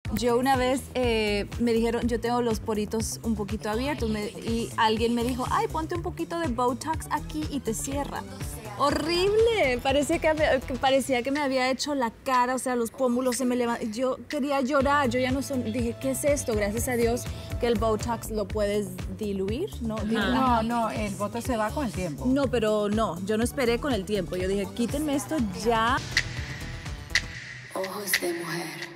Yo una vez me dijeron, yo tengo los poritos un poquito abiertos y alguien me dijo, ay, ponte un poquito de Botox aquí y te cierra. Horrible, parecía que me había hecho la cara, o sea, los pómulos se me levantan. Yo quería llorar, yo ya no son, dije, ¿qué es esto? Gracias a Dios que el Botox lo puedes diluir, ¿no? No, el Botox se va con el tiempo. No, pero no, yo no esperé con el tiempo. Yo dije, quítenme esto ya. Ojos de mujer.